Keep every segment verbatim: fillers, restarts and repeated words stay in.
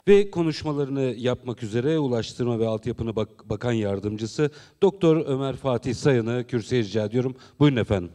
Ve konuşmalarını yapmak üzere Ulaştırma ve Altyapı Bak Bakan Yardımcısı Doktor Ömer Fatih Sayan'ı kürsüye rica ediyorum. Buyurun efendim.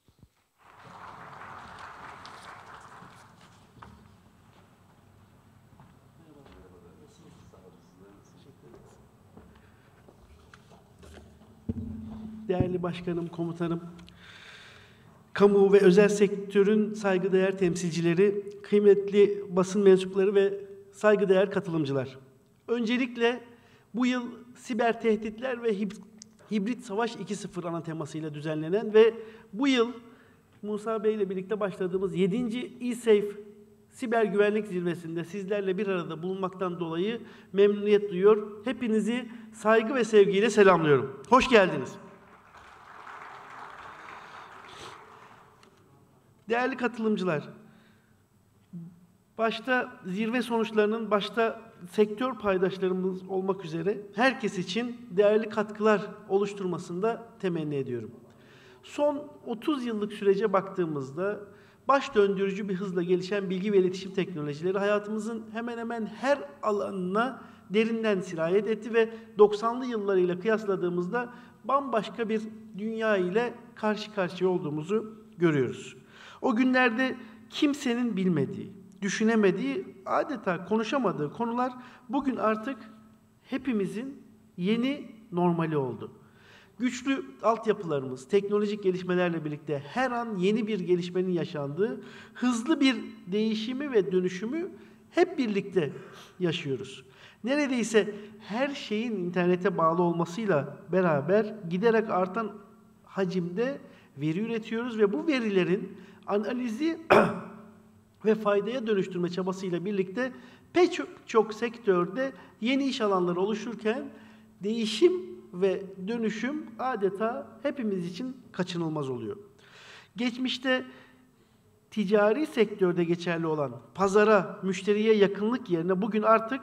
Değerli başkanım, komutanım, kamu ve özel sektörün saygıdeğer temsilcileri, kıymetli basın mensupları ve saygıdeğer katılımcılar. Öncelikle bu yıl siber tehditler ve hibrit savaş iki nokta sıfır ana temasıyla düzenlenen ve bu yıl Musa Bey ile birlikte başladığımız yedinci eSafe Siber Güvenlik Zirvesi'nde sizlerle bir arada bulunmaktan dolayı memnuniyet duyuyor. Hepinizi saygı ve sevgiyle selamlıyorum. Hoş geldiniz. Değerli katılımcılar, başta zirve sonuçlarının, başta sektör paydaşlarımız olmak üzere herkes için değerli katkılar oluşturmasında temenni ediyorum. Son otuz yıllık sürece baktığımızda baş döndürücü bir hızla gelişen bilgi ve iletişim teknolojileri hayatımızın hemen hemen her alanına derinden sirayet etti ve doksanlı yıllarıyla kıyasladığımızda bambaşka bir dünya ile karşı karşıya olduğumuzu görüyoruz. O günlerde kimsenin bilmediği, düşünemediği, adeta konuşamadığı konular bugün artık hepimizin yeni normali oldu. Güçlü altyapılarımız, teknolojik gelişmelerle birlikte her an yeni bir gelişmenin yaşandığı, hızlı bir değişimi ve dönüşümü hep birlikte yaşıyoruz. Neredeyse her şeyin internete bağlı olmasıyla beraber giderek artan hacimde veri üretiyoruz ve bu verilerin analizi ve faydaya dönüştürme çabasıyla birlikte pek çok, çok sektörde yeni iş alanları oluşurken değişim ve dönüşüm adeta hepimiz için kaçınılmaz oluyor. Geçmişte ticari sektörde geçerli olan pazara, müşteriye yakınlık yerine bugün artık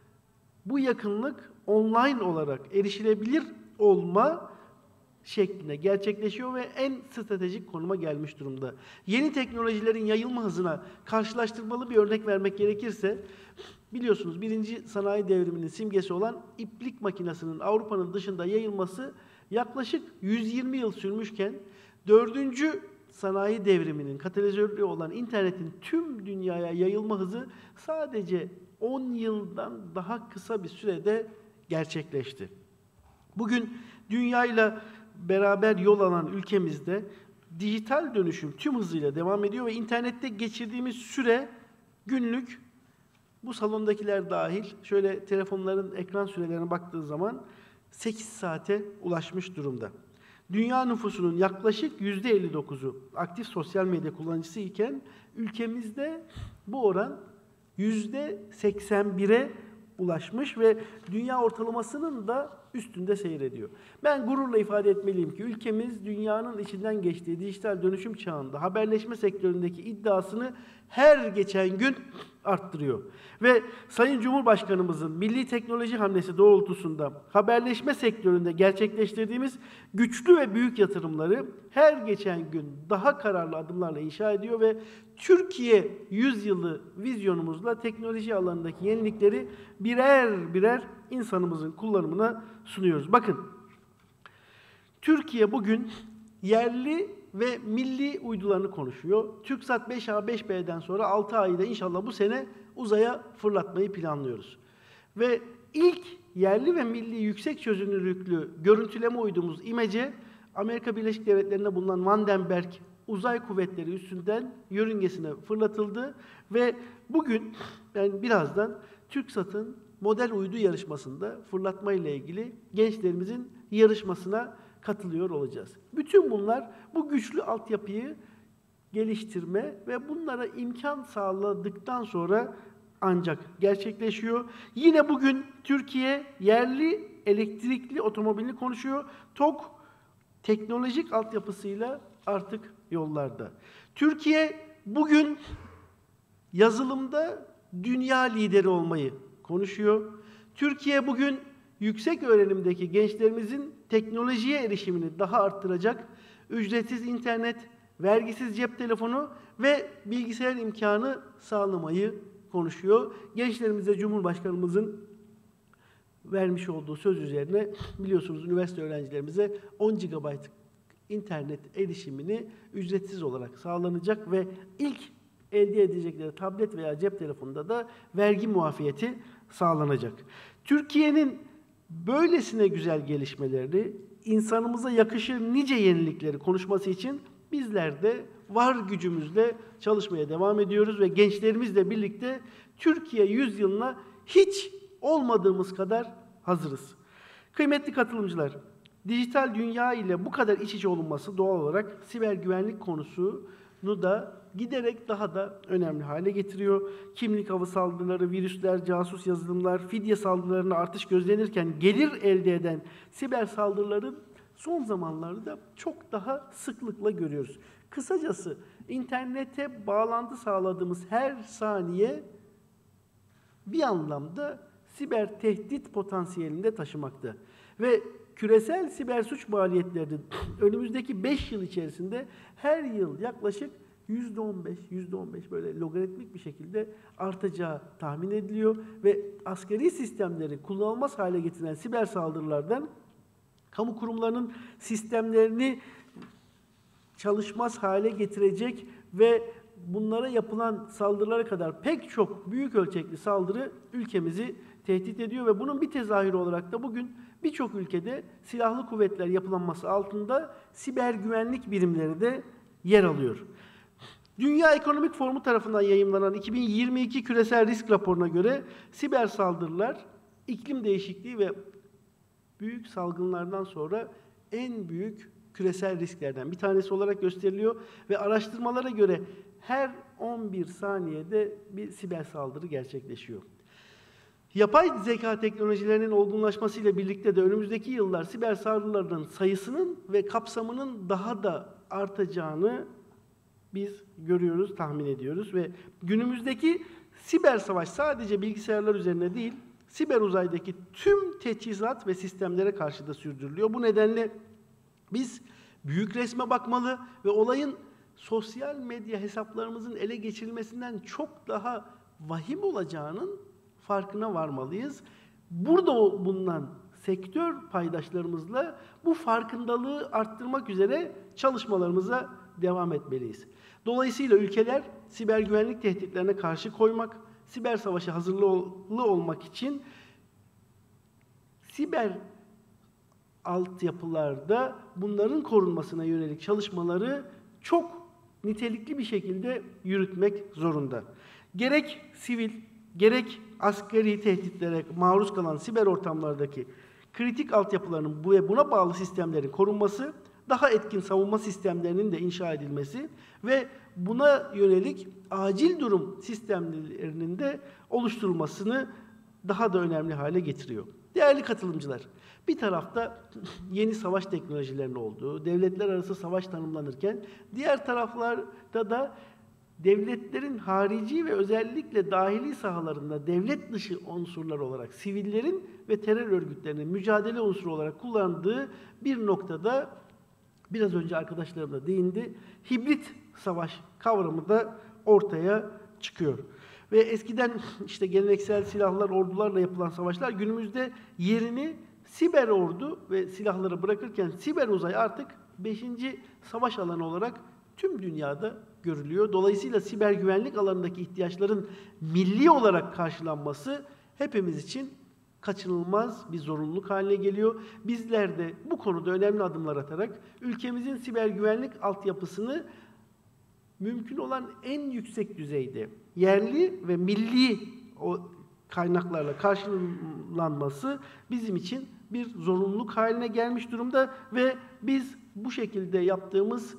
bu yakınlık online olarak erişilebilir olma şeklinde gerçekleşiyor ve en stratejik konuma gelmiş durumda. Yeni teknolojilerin yayılma hızına karşılaştırmalı bir örnek vermek gerekirse, biliyorsunuz birinci sanayi devriminin simgesi olan iplik makinesinin Avrupa'nın dışında yayılması yaklaşık yüz yirmi yıl sürmüşken, dördüncü sanayi devriminin katalizörü olan internetin tüm dünyaya yayılma hızı sadece on yıldan daha kısa bir sürede gerçekleşti. Bugün dünyayla beraber yol alan ülkemizde dijital dönüşüm tüm hızıyla devam ediyor ve internette geçirdiğimiz süre günlük, bu salondakiler dahil, şöyle telefonların ekran sürelerine baktığı zaman sekiz saate ulaşmış durumda. Dünya nüfusunun yaklaşık yüzde elli dokuzu aktif sosyal medya kullanıcısı iken ülkemizde bu oran yüzde seksen bire ulaşmış ve dünya ortalamasının da üstünde seyrediyor. Ben gururla ifade etmeliyim ki ülkemiz dünyanın içinden geçtiği dijital dönüşüm çağında haberleşme sektöründeki iddiasını her geçen gün arttırıyor. Ve Sayın Cumhurbaşkanımızın milli teknoloji hamlesi doğrultusunda haberleşme sektöründe gerçekleştirdiğimiz güçlü ve büyük yatırımları her geçen gün daha kararlı adımlarla inşa ediyor ve Türkiye yüzyılı vizyonumuzla teknoloji alanındaki yenilikleri birer birer insanımızın kullanımına sunuyoruz. Bakın, Türkiye bugün yerli ve milli uydularını konuşuyor. TürkSat beş A beş B'den sonra altı A'yı da inşallah bu sene uzaya fırlatmayı planlıyoruz. Ve ilk yerli ve milli yüksek çözünürlüklü görüntüleme uydumuz İmece, Amerika Birleşik Devletleri'nde bulunan Vandenberg Uzay Kuvvetleri üstünden yörüngesine fırlatıldı ve bugün, yani birazdan TürkSat'ın model uydu yarışmasında fırlatma ile ilgili gençlerimizin yarışmasına katılıyor olacağız. Bütün bunlar bu güçlü altyapıyı geliştirme ve bunlara imkan sağladıktan sonra ancak gerçekleşiyor. Yine bugün Türkiye yerli elektrikli otomobilini konuşuyor. TOG teknolojik altyapısıyla artık yollarda. Türkiye bugün yazılımda dünya lideri olmayı konuşuyor. Türkiye bugün yüksek öğrenimdeki gençlerimizin teknolojiye erişimini daha arttıracak ücretsiz internet, vergisiz cep telefonu ve bilgisayar imkanı sağlamayı konuşuyor. Gençlerimize Cumhurbaşkanımızın vermiş olduğu söz üzerine biliyorsunuz üniversite öğrencilerimize on gigabayt internet erişimini ücretsiz olarak sağlanacak ve ilk elde edecekleri tablet veya cep telefonunda da vergi muafiyeti sağlanacak. Türkiye'nin böylesine güzel gelişmeleri, insanımıza yakışır nice yenilikleri konuşması için bizler de var gücümüzle çalışmaya devam ediyoruz ve gençlerimizle birlikte Türkiye yüzyılına hiç olmadığımız kadar hazırız. Kıymetli katılımcılar, dijital dünya ile bu kadar iç içe olunması doğal olarak siber güvenlik konusunu da giderek daha da önemli hale getiriyor. Kimlik avı saldırıları, virüsler, casus yazılımlar, fidye saldırılarına artış gözlenirken gelir elde eden siber saldırıların son zamanlarda çok daha sıklıkla görüyoruz. Kısacası internete bağlantı sağladığımız her saniye bir anlamda siber tehdit potansiyelinde taşımakta. Ve küresel siber suç maliyetlerinin önümüzdeki beş yıl içerisinde her yıl yaklaşık yüzde on beş, yüzde on beş böyle logaritmik bir şekilde artacağı tahmin ediliyor ve asgari sistemleri kullanılmaz hale getiren siber saldırılardan kamu kurumlarının sistemlerini çalışmaz hale getirecek ve bunlara yapılan saldırılara kadar pek çok büyük ölçekli saldırı ülkemizi tehdit ediyor ve bunun bir tezahürü olarak da bugün birçok ülkede silahlı kuvvetler yapılanması altında siber güvenlik birimleri de yer alıyor. Dünya Ekonomik Forumu tarafından yayımlanan iki bin yirmi iki Küresel Risk Raporu'na göre siber saldırılar iklim değişikliği ve büyük salgınlardan sonra en büyük küresel risklerden bir tanesi olarak gösteriliyor ve araştırmalara göre her on bir saniyede bir siber saldırı gerçekleşiyor. Yapay zeka teknolojilerinin olgunlaşmasıyla birlikte de önümüzdeki yıllar siber saldırıların sayısının ve kapsamının daha da artacağını biz görüyoruz, tahmin ediyoruz ve günümüzdeki siber savaş sadece bilgisayarlar üzerine değil, siber uzaydaki tüm teçhizat ve sistemlere karşı da sürdürülüyor. Bu nedenle biz büyük resme bakmalı ve olayın sosyal medya hesaplarımızın ele geçirilmesinden çok daha vahim olacağının farkına varmalıyız. Burada bulunan sektör paydaşlarımızla bu farkındalığı arttırmak üzere çalışmalarımıza devam etmeliyiz. Dolayısıyla ülkeler siber güvenlik tehditlerine karşı koymak, siber savaşa hazırlıklı olmak için siber altyapılarda bunların korunmasına yönelik çalışmaları çok nitelikli bir şekilde yürütmek zorunda. Gerek sivil, gerek askeri tehditlere maruz kalan siber ortamlardaki kritik altyapıların bu ve buna bağlı sistemlerin korunması, daha etkin savunma sistemlerinin de inşa edilmesi ve buna yönelik acil durum sistemlerinin de oluşturulmasını daha da önemli hale getiriyor. Değerli katılımcılar, bir tarafta yeni savaş teknolojilerinin olduğu, devletler arası savaş tanımlanırken, diğer taraflarda da devletlerin harici ve özellikle dahili sahalarında devlet dışı unsurlar olarak sivillerin ve terör örgütlerinin mücadele unsuru olarak kullandığı bir noktada biraz önce arkadaşlarım da değindi, hibrit savaş kavramı da ortaya çıkıyor. Ve eskiden işte geleneksel silahlar, ordularla yapılan savaşlar günümüzde yerini siber ordu ve silahları bırakırken siber uzay artık beşinci savaş alanı olarak tüm dünyada görülüyor. Dolayısıyla siber güvenlik alanındaki ihtiyaçların milli olarak karşılanması hepimiz için kaçınılmaz bir zorunluluk haline geliyor. Bizler de bu konuda önemli adımlar atarak ülkemizin siber güvenlik altyapısını mümkün olan en yüksek düzeyde yerli ve milli o kaynaklarla karşılanması bizim için bir zorunluluk haline gelmiş durumda ve biz bu şekilde yaptığımız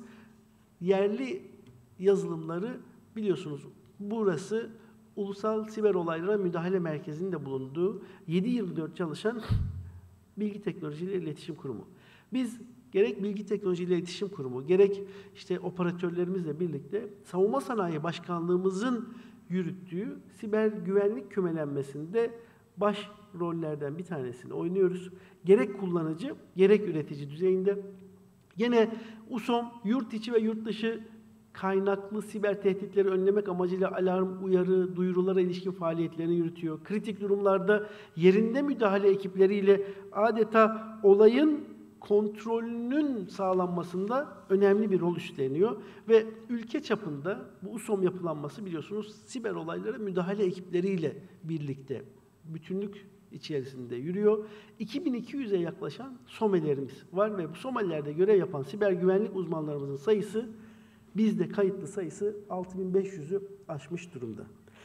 yerli yazılımları biliyorsunuz burası Ulusal Siber Olaylara Müdahale Merkezi'nin de bulunduğu yedi yirmi dört çalışan Bilgi Teknolojileri İletişim Kurumu. Biz gerek Bilgi Teknolojileri İletişim Kurumu, gerek işte operatörlerimizle birlikte Savunma Sanayi Başkanlığımızın yürüttüğü siber güvenlik kümelenmesinde baş rollerden bir tanesini oynuyoruz. Gerek kullanıcı, gerek üretici düzeyinde. Gene U S O M, yurt içi ve yurt dışı kaynaklı siber tehditleri önlemek amacıyla alarm, uyarı, duyurulara ilişkin faaliyetlerini yürütüyor. Kritik durumlarda yerinde müdahale ekipleriyle adeta olayın kontrolünün sağlanmasında önemli bir rol üstleniyor ve ülke çapında bu U S O M yapılanması biliyorsunuz siber olaylara müdahale ekipleriyle birlikte bütünlük içerisinde yürüyor. iki bin iki yüze yaklaşan SOME'lerimiz var ve bu SOME'lerde görev yapan siber güvenlik uzmanlarımızın sayısı, bizde kayıtlı sayısı altı bin beş yüzü aşmış durumda.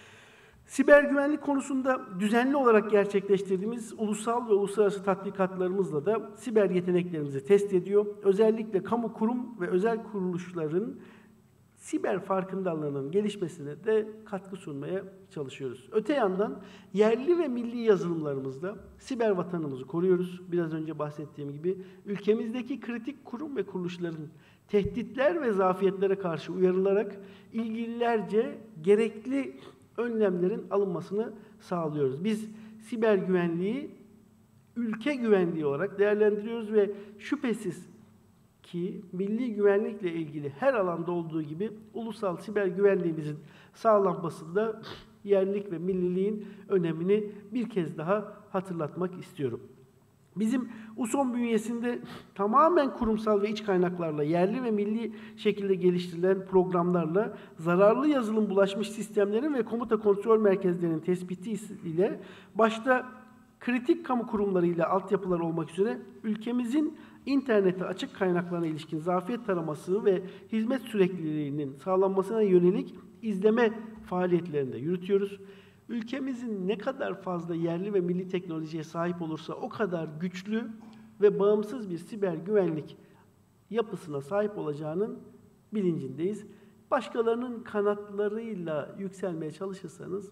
Siber güvenlik konusunda düzenli olarak gerçekleştirdiğimiz ulusal ve uluslararası tatbikatlarımızla da siber yeteneklerimizi test ediyor. Özellikle kamu kurum ve özel kuruluşların siber farkındalığının gelişmesine de katkı sunmaya çalışıyoruz. Öte yandan yerli ve milli yazılımlarımızda siber vatanımızı koruyoruz. Biraz önce bahsettiğim gibi ülkemizdeki kritik kurum ve kuruluşların tehditler ve zafiyetlere karşı uyarılarak ilgililerce gerekli önlemlerin alınmasını sağlıyoruz. Biz siber güvenliği ülke güvenliği olarak değerlendiriyoruz ve şüphesiz ki milli güvenlikle ilgili her alanda olduğu gibi ulusal siber güvenliğimizin sağlanmasında yerlik ve milliliğin önemini bir kez daha hatırlatmak istiyorum. Bizim U S O M bünyesinde tamamen kurumsal ve iç kaynaklarla, yerli ve milli şekilde geliştirilen programlarla zararlı yazılım bulaşmış sistemlerin ve komuta kontrol merkezlerinin tespiti ile başta kritik kamu kurumlarıyla altyapılar olmak üzere ülkemizin internete açık kaynaklarına ilişkin zafiyet taraması ve hizmet sürekliliğinin sağlanmasına yönelik izleme faaliyetlerini de yürütüyoruz. Ülkemizin ne kadar fazla yerli ve milli teknolojiye sahip olursa o kadar güçlü ve bağımsız bir siber güvenlik yapısına sahip olacağının bilincindeyiz. Başkalarının kanatlarıyla yükselmeye çalışırsanız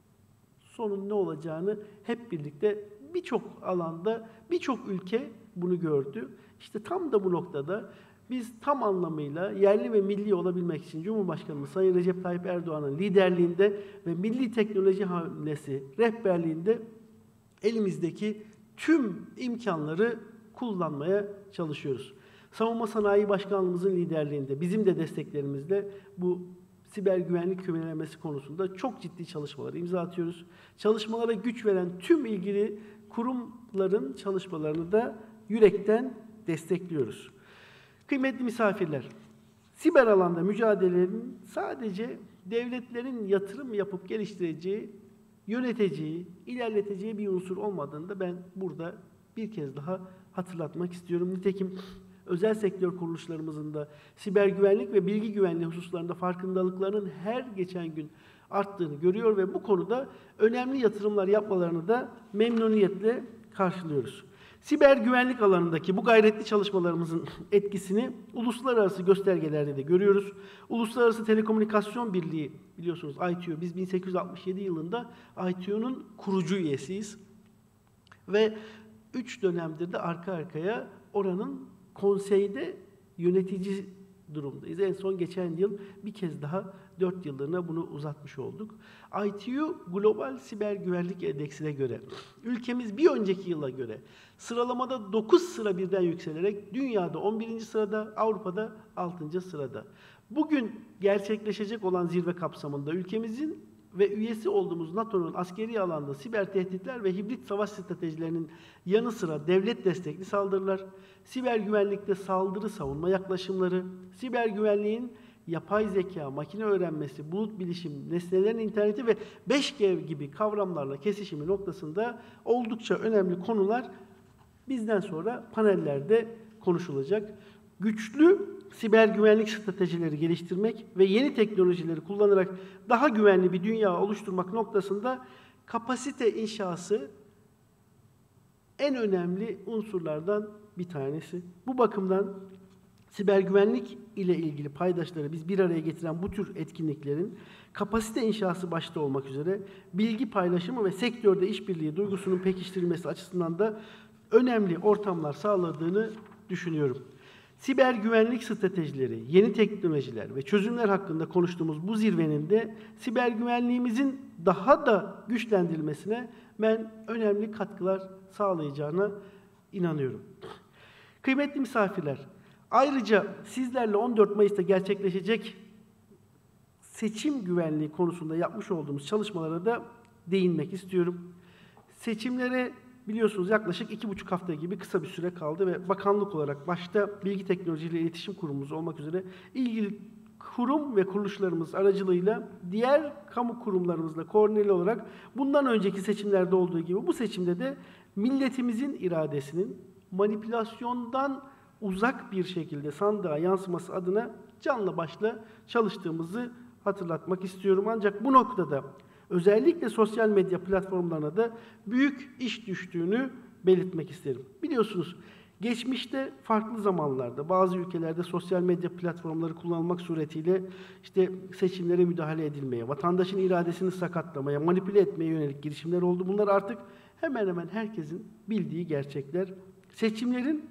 sonun ne olacağını hep birlikte birçok alanda, birçok ülke bunu gördü. İşte tam da bu noktada biz tam anlamıyla yerli ve milli olabilmek için Cumhurbaşkanımız Sayın Recep Tayyip Erdoğan'ın liderliğinde ve Milli Teknoloji Hamlesi rehberliğinde elimizdeki tüm imkanları kullanmaya çalışıyoruz. Savunma Sanayi Başkanlığımızın liderliğinde, bizim de desteklerimizle bu siber güvenlik kümelemesi konusunda çok ciddi çalışmaları imza atıyoruz. Çalışmalara güç veren tüm ilgili kurumların çalışmalarını da yürekten destekliyoruz. Kıymetli misafirler, siber alanda mücadelenin sadece devletlerin yatırım yapıp geliştireceği, yöneteceği, ilerleteceği bir unsur olmadığını da ben burada bir kez daha hatırlatmak istiyorum. Nitekim özel sektör kuruluşlarımızın da siber güvenlik ve bilgi güvenliği hususlarında farkındalıklarının her geçen gün arttığını görüyor ve bu konuda önemli yatırımlar yapmalarını da memnuniyetle karşılıyoruz. Siber güvenlik alanındaki bu gayretli çalışmalarımızın etkisini uluslararası göstergelerde de görüyoruz. Uluslararası Telekomünikasyon Birliği biliyorsunuz I T U, biz bin sekiz yüz altmış yedi yılında I T U'nun kurucu üyesiyiz. Ve üç dönemdir de arka arkaya oranın konseyde yönetici durumdayız. En son geçen yıl bir kez daha dört yıllığına bunu uzatmış olduk. I T U Global Siber Güvenlik Endeksine göre ülkemiz bir önceki yıla göre sıralamada dokuz sıra birden yükselerek dünyada on birinci sırada, Avrupa'da altıncı sırada. Bugün gerçekleşecek olan zirve kapsamında ülkemizin ve üyesi olduğumuz NATO'nun askeri alanda siber tehditler ve hibrit savaş stratejilerinin yanı sıra devlet destekli saldırılar, siber güvenlikte saldırı savunma yaklaşımları, siber güvenliğin yapay zeka, makine öğrenmesi, bulut bilişim, nesnelerin interneti ve beş G gibi kavramlarla kesişimi noktasında oldukça önemli konular bizden sonra panellerde konuşulacak. Güçlü siber güvenlik stratejileri geliştirmek ve yeni teknolojileri kullanarak daha güvenli bir dünya oluşturmak noktasında kapasite inşası en önemli unsurlardan bir tanesi. Bu bakımdan siber güvenlik ile ilgili paydaşları biz bir araya getiren bu tür etkinliklerin kapasite inşası başta olmak üzere bilgi paylaşımı ve sektörde işbirliği duygusunun pekiştirilmesi açısından da önemli ortamlar sağladığını düşünüyorum. Siber güvenlik stratejileri, yeni teknolojiler ve çözümler hakkında konuştuğumuz bu zirvenin de siber güvenliğimizin daha da güçlendirilmesine ben önemli katkılar sağlayacağına inanıyorum. Kıymetli misafirler, ayrıca sizlerle on dört Mayıs'ta gerçekleşecek seçim güvenliği konusunda yapmış olduğumuz çalışmalara da değinmek istiyorum. Seçimlere biliyorsunuz yaklaşık iki buçuk hafta gibi kısa bir süre kaldı ve bakanlık olarak başta Bilgi Teknoloji ile İletişim Kurumumuz olmak üzere ilgili kurum ve kuruluşlarımız aracılığıyla diğer kamu kurumlarımızla koordineli olarak bundan önceki seçimlerde olduğu gibi bu seçimde de milletimizin iradesinin manipülasyondan uzak bir şekilde sandığa yansıması adına canla başla çalıştığımızı hatırlatmak istiyorum. Ancak bu noktada özellikle sosyal medya platformlarına da büyük iş düştüğünü belirtmek isterim. Biliyorsunuz geçmişte farklı zamanlarda bazı ülkelerde sosyal medya platformları kullanılmak suretiyle işte seçimlere müdahale edilmeye, vatandaşın iradesini sakatlamaya, manipüle etmeye yönelik girişimler oldu. Bunlar artık hemen hemen herkesin bildiği gerçekler. Seçimlerin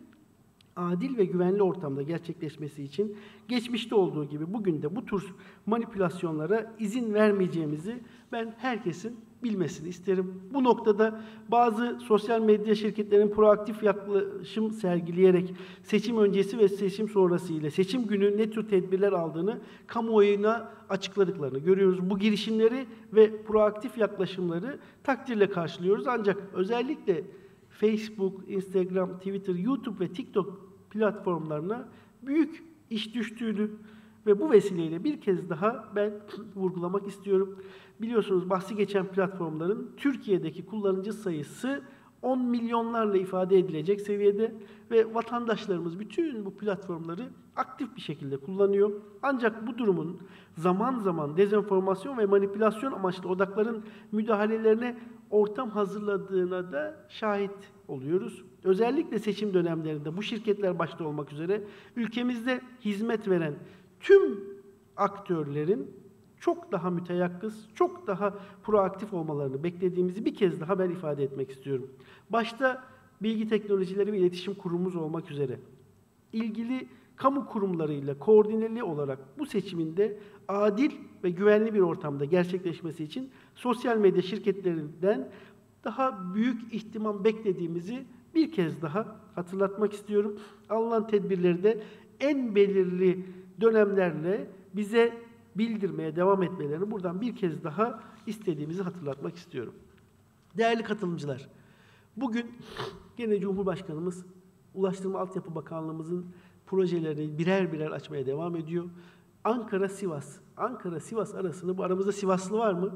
adil ve güvenli ortamda gerçekleşmesi için geçmişte olduğu gibi bugün de bu tür manipülasyonlara izin vermeyeceğimizi ben herkesin bilmesini isterim. Bu noktada bazı sosyal medya şirketlerinin proaktif yaklaşım sergileyerek seçim öncesi ve seçim sonrası ile seçim günü ne tür tedbirler aldığını kamuoyuna açıkladıklarını görüyoruz. Bu girişimleri ve proaktif yaklaşımları takdirle karşılıyoruz. Ancak özellikle Facebook, Instagram, Twitter, YouTube ve TikTok platformlarına büyük iş düştüğünü ve bu vesileyle bir kez daha ben vurgulamak istiyorum. Biliyorsunuz bahsi geçen platformların Türkiye'deki kullanıcı sayısı on milyonlarla ifade edilecek seviyede ve vatandaşlarımız bütün bu platformları aktif bir şekilde kullanıyor. Ancak bu durumun zaman zaman dezenformasyon ve manipülasyon amaçlı odakların müdahalelerine ortam hazırladığına da şahit oluyoruz. Özellikle seçim dönemlerinde bu şirketler başta olmak üzere ülkemizde hizmet veren tüm aktörlerin çok daha müteyakkız, çok daha proaktif olmalarını beklediğimizi bir kez daha ben ifade etmek istiyorum. Başta Bilgi Teknolojileri ve İletişim Kurumumuz olmak üzere ilgili kamu kurumlarıyla koordineli olarak bu seçiminde adil ve güvenli bir ortamda gerçekleşmesi için sosyal medya şirketlerinden daha büyük ihtimam beklediğimizi bir kez daha hatırlatmak istiyorum. Alınan tedbirleri de en belirli dönemlerle bize bildirmeye devam etmelerini buradan bir kez daha istediğimizi hatırlatmak istiyorum. Değerli katılımcılar, bugün gene Cumhurbaşkanımız Ulaştırma Altyapı Bakanlığımızın projelerini birer birer açmaya devam ediyor. Ankara-Sivas, Ankara-Sivas arasında, bu aramızda Sivaslı var mı?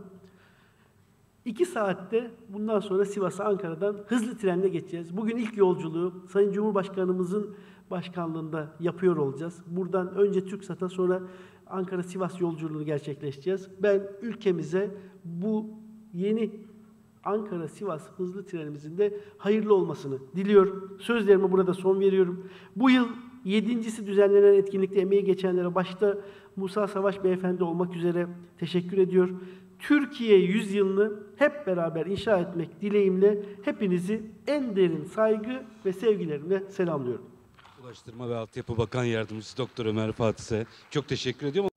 İki saatte bundan sonra Sivas'a Ankara'dan hızlı trenle geçeceğiz. Bugün ilk yolculuğu Sayın Cumhurbaşkanımızın başkanlığında yapıyor olacağız. Buradan önce TürkSat'a sonra Ankara-Sivas yolculuğunu gerçekleştireceğiz. Ben ülkemize bu yeni Ankara-Sivas hızlı trenimizin de hayırlı olmasını diliyorum. Sözlerime burada son veriyorum. Bu yıl yedincisi düzenlenen etkinlikte emeği geçenlere başta Musa Savaş Beyefendi olmak üzere teşekkür ediyor. Türkiye yüzyılını hep beraber inşa etmek dileğimle hepinizi en derin saygı ve sevgilerimle selamlıyorum. Ulaştırma ve Altyapı Bakan Yardımcısı Doktor Ömer Fatih'e çok teşekkür ediyorum.